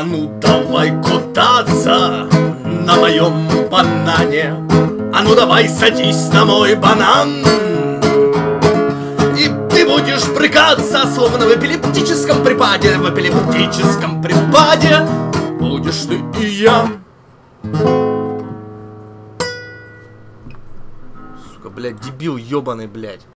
А ну давай кататься на моем банане. А ну давай садись на мой банан. И ты будешь брыкаться, словно в эпилептическом припаде. В эпилептическом припаде будешь ты и я. Сука, блядь, дебил ёбаный, блядь.